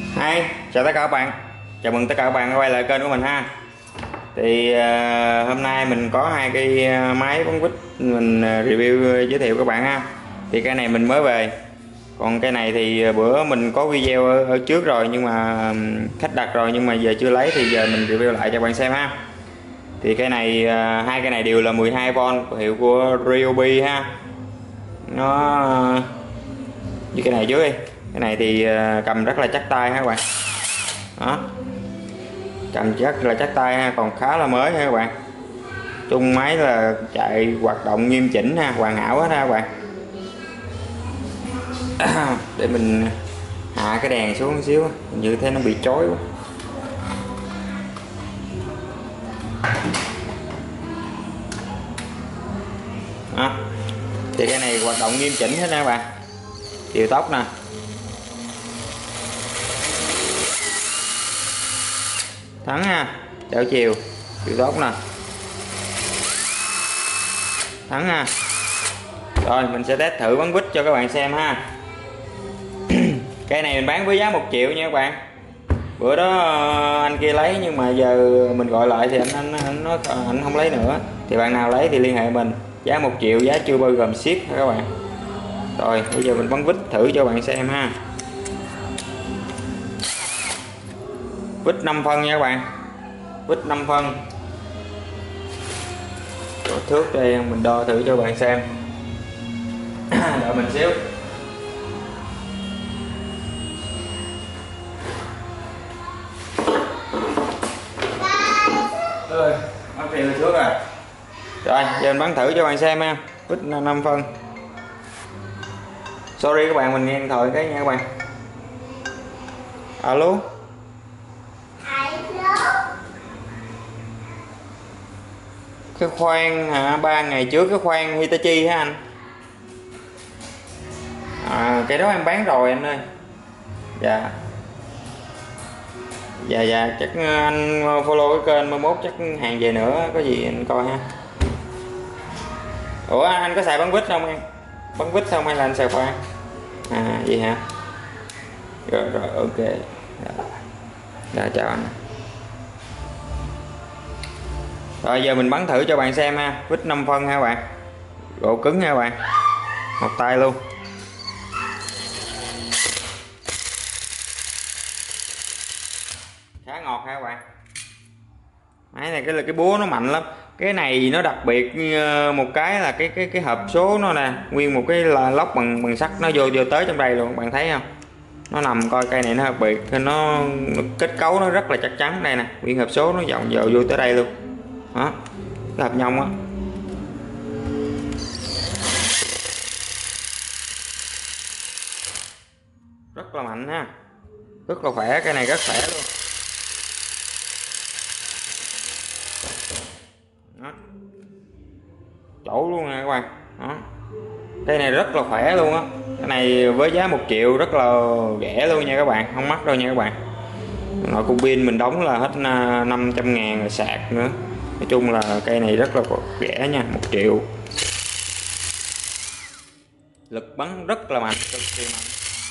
Hi, chào tất cả các bạn. Chào mừng tất cả các bạn quay lại kênh của mình ha. Thì hôm nay mình có hai cái máy bắn quýt mình review giới thiệu các bạn ha. Thì cái này mình mới về. Còn cái này thì bữa mình có video ở trước rồi nhưng mà khách đặt rồi nhưng mà giờ chưa lấy thì giờ mình review lại cho các bạn xem ha. Thì cái này hai cái này đều là 12V, hiệu của Ryobi ha. Nó như cái này trước đi. Cái này thì cầm rất là chắc tay ha các bạn. Đó, cầm rất là chắc tay ha, còn khá là mới ha các bạn. Chung máy là chạy hoạt động nghiêm chỉnh ha, hoàn hảo hết ha các bạn. Để mình hạ cái đèn xuống một xíu, như thế nó bị chói quá. Đó. Thì cái này hoạt động nghiêm chỉnh hết nha các bạn. Điều tốc nè, thắng ha, đảo chiều, điều tốc nè, thắng ha. Rồi mình sẽ test thử bắn quýt cho các bạn xem ha. Cây này mình bán với giá 1 triệu nha các bạn. Bữa đó anh kia lấy nhưng mà giờ mình gọi lại thì anh nói anh không lấy nữa. Thì bạn nào lấy thì liên hệ mình. Giá 1 triệu, giá chưa bao gồm ship ha các bạn. Rồi bây giờ mình bắn quýt thử cho bạn xem ha. Quýt 5 phân nha các bạn. Quýt 5 phân. Có thước đây mình đo thử cho bạn xem. Đợi mình xíu. Mất tiền thước rồi. Rồi giờ mình bắn thử cho bạn xem ha. Quýt 5 phân. Sorry các bạn, mình nghe điện thoại cái nha các bạn. Alo. Cái khoan hả, 3 ngày trước cái khoan Hitachi hả anh? Cái đó em bán rồi anh ơi. Dạ. Dạ chắc anh follow cái kênh, mai mốt chắc hàng về nữa có gì anh coi ha. Ủa anh có xài bắn quýt không em? Bắn quýt không hay là anh xài khoan? Vậy hả? Rồi ok. Rồi chào anh. Rồi giờ mình bắn thử cho bạn xem ha. Quýt 5 phân ha bạn. Gỗ cứng ha bạn. Một tay luôn. Khá ngọt ha các bạn. Máy này cái búa nó mạnh lắm. Cái này nó đặc biệt một cái là cái hộp số nó nè, nguyên một cái là lốc bằng sắt nó vô tới trong đây luôn, bạn thấy không? Nó nằm coi cây này nó đặc biệt, nó kết cấu nó rất là chắc chắn đây nè, nguyên hộp số nó vòng vô tới đây luôn. Đó. Cái hộp nhông á. Rất là mạnh ha. Rất là khỏe, cái này rất khỏe luôn. Đó. Chỗ luôn nè các bạn. Đó. Cây này rất là khỏe luôn á. Cái này với giá 1 triệu rất là rẻ luôn nha các bạn, không mắc đâu nha các bạn. Nội cục pin mình đóng là hết 500.000 rồi sạc nữa. Nói chung là cây này rất là rẻ nha, 1 triệu. Lực bắn rất là mạnh, cực kỳ mạnh.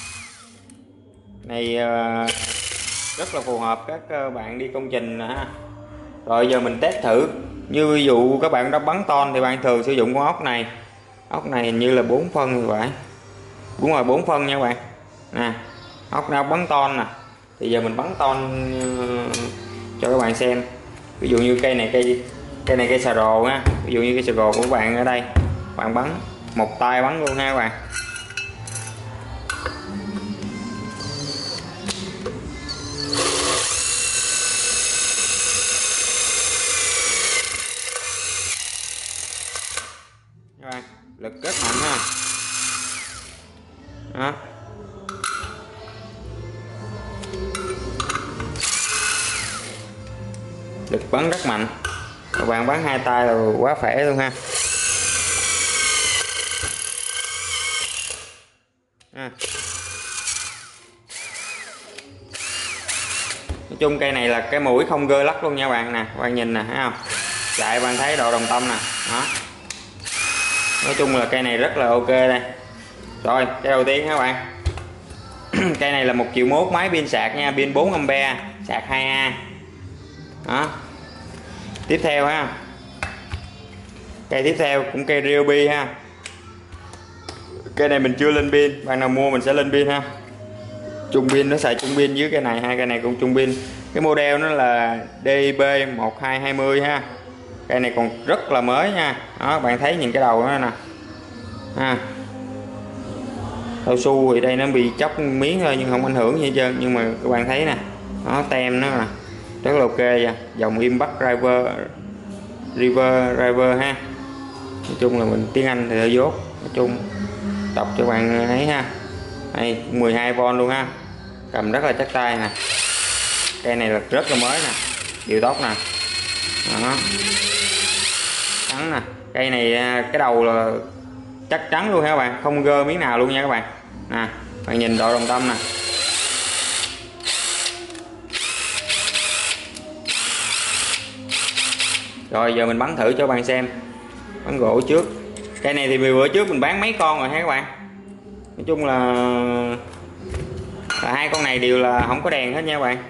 Này rất là phù hợp các bạn đi công trình ha. Rồi giờ mình test thử. Như ví dụ các bạn đã bắn ton thì bạn thường sử dụng con ốc này. Ốc này hình như là 4 phân rồi phải. Đúng rồi, 4 phân nha các bạn. Nè, ốc nào bắn ton nè. Thì giờ mình bắn ton cho các bạn xem. Ví dụ như cây này cây xà rồ ha. Ví dụ như cây xà rồ của các bạn ở đây, bạn bắn một tay bắn luôn ha các bạn. Rồi, lực rất mạnh ha. Đó. Lực bắn rất mạnh. Các bạn bắn hai tay là quá khỏe luôn ha. Nói chung cây này là cái mũi không gơ lắc luôn nha bạn nè. Các bạn nhìn nè, thấy không? Chạy bạn thấy độ đồng tâm nè. Đó. Nói chung là cây này rất là ok đây. Rồi cái đầu tiên các bạn. Cây này là 1,1 triệu máy pin sạc nha, pin 4A, sạc 2A. Đó. Tiếp theo ha, cây tiếp theo cũng cây Ryobi ha. Cây này mình chưa lên pin, bạn nào mua mình sẽ lên pin ha. Chung pin, nó xài chung pin với cây này, hai cây này cũng chung pin. Cái model nó là DB1220 ha. Cây này còn rất là mới nha. Đó, bạn thấy nhìn cái đầu nó nè ha. Cao su thì đây nó bị chóc miếng thôi nhưng không ảnh hưởng gì hết trơn, nhưng mà các bạn thấy nè, nó tem nó nè rất là ok nha. Dòng Impact River ha. Nói chung là mình tiếng Anh thì hơi dốt, nói chung đọc cho bạn ấy ha. Đây 12V luôn ha, cầm rất là chắc tay nè. Cây này là rất là mới nè, điều tóc nè. Đó, trắng nè. Cây này cái đầu là chắc chắn luôn ha các bạn, không gơ miếng nào luôn nha các bạn nè. Bạn nhìn độ đồng tâm nè. Rồi giờ mình bắn thử cho bạn xem, bắn gỗ trước. Cây này thì bữa trước mình bán mấy con rồi ha các bạn. Nói chung là hai con này đều là không có đèn hết nha các bạn.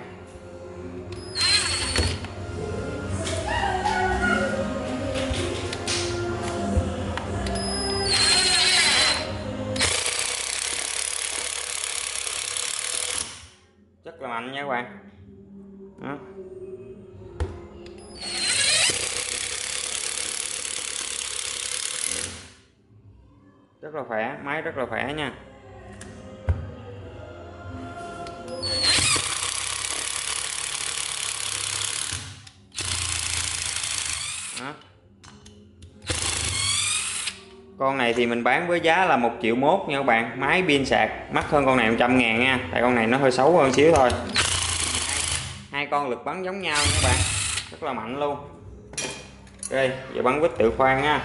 Rất là mạnh nha các bạn. Đó. Rất là khỏe, máy rất là khỏe nha. Đó. Con này thì mình bán với giá là 1,1 triệu nha các bạn. Máy pin sạc mắc hơn con này 100.000 nha, tại con này nó hơi xấu hơn xíu thôi. Hai con lực bắn giống nhau nha các bạn, rất là mạnh luôn. Ok, giờ bắn quýt tự khoan nha.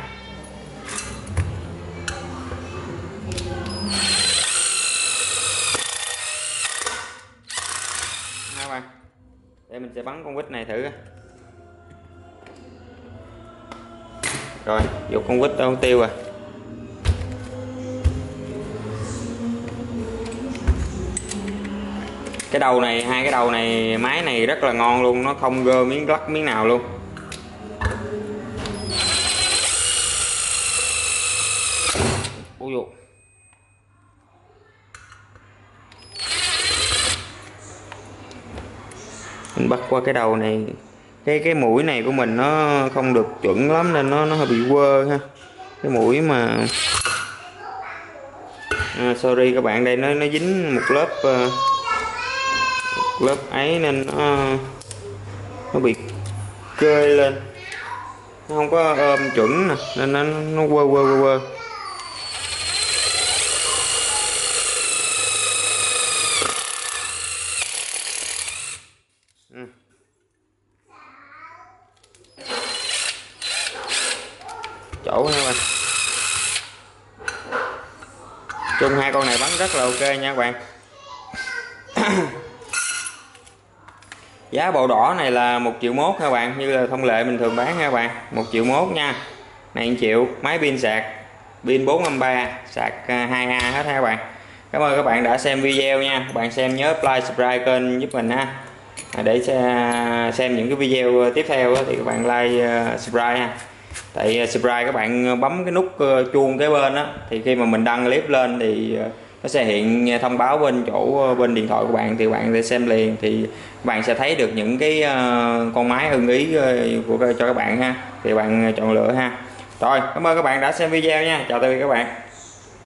Các bạn, để mình sẽ bắn con quýt này thử. Rồi, dục con quýt đâu tiêu rồi. Cái đầu này, hai cái đầu này, máy này rất là ngon luôn, nó không gơ miếng lắc miếng nào luôn. Ui dồi. Mình bắt qua cái đầu này, cái mũi này của mình nó không được chuẩn lắm nên nó hơi bị quơ ha. Cái mũi mà sorry các bạn, đây nó dính một lớp ấy nên nó bị cơi lên, nó không có ôm chuẩn nè, nên nó quơ. Chỗ nha các bạn. Chung hai con này bắn rất là ok nha các bạn. Giá bộ đỏ này là 1,1 triệu các bạn, như là thông lệ mình thường bán nha các bạn, 1,1 triệu nha. Này 1 triệu, máy pin sạc, pin 4A, sạc 2A hết ha các bạn. Cảm ơn các bạn đã xem video nha. Các bạn xem nhớ like, subscribe kênh giúp mình ha. Để xem những cái video tiếp theo thì các bạn like, subscribe ha. Tại subscribe các bạn bấm cái nút chuông kế bên á, thì khi mà mình đăng clip lên thì nó sẽ hiện thông báo bên chỗ bên điện thoại của bạn, thì bạn sẽ xem liền, thì các bạn sẽ thấy được những cái con máy ưng ý cho các bạn ha, thì bạn chọn lựa ha. Rồi, cảm ơn các bạn đã xem video nha, chào tạm biệt các bạn.